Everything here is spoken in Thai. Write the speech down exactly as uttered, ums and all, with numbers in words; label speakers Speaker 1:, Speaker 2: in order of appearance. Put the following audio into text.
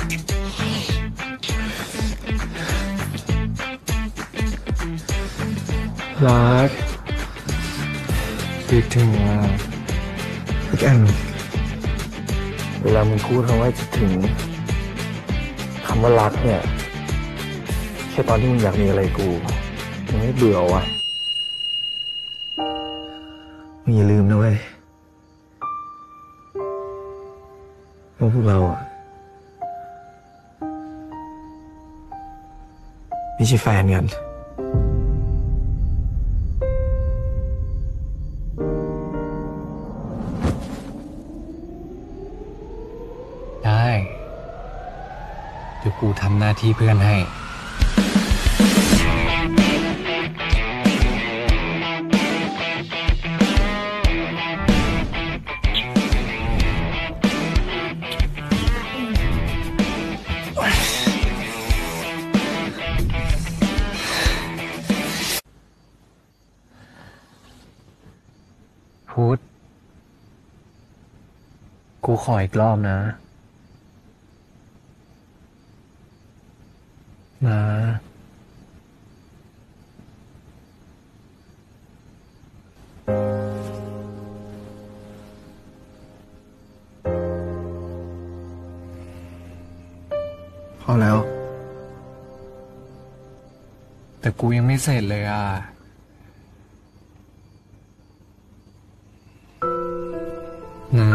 Speaker 1: รักคิดถึงอ่ะพี่แอนเวลามึงพูดคำว่าคิดถึงคำว่ารักเนี่ยแค่ตอนที่มึงอยากมีอะไรกูมึงไม่เบื่อวะมึงอย่าลืมนะเว้ยว่าพวกเราอ่ะไม่ใช่แฟนกัน
Speaker 2: ได้เดี๋ยวกูทำหน้าที่เพื่อนให้พุทธกูขออีกรอบนะนะ
Speaker 1: พอแล้ว
Speaker 2: แต่กูยังไม่เสร็จเลยอ่ะนะ